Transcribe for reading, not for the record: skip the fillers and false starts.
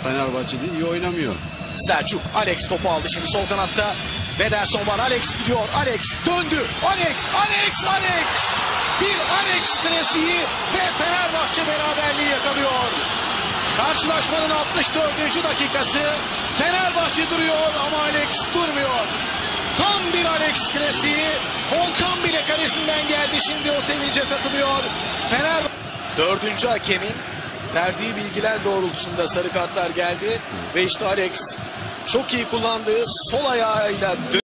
Fenerbahçe'de iyi oynamıyor. Selçuk, Alex topu aldı şimdi sol kanatta. Bederson var, Alex gidiyor. Alex döndü. Alex. Bir Alex klasiği ve Fenerbahçe beraberliği yakalıyor. Karşılaşmanın 64. dakikası. Fenerbahçe duruyor ama Alex durmuyor. Tam bir Alex klasiği. Volkan bile kalesinden geldi, şimdi o sevince katılıyor. Fenerbahçe 4. hakemin verdiği bilgiler doğrultusunda sarı kartlar geldi ve işte Alex çok iyi kullandığı sol ayağıyla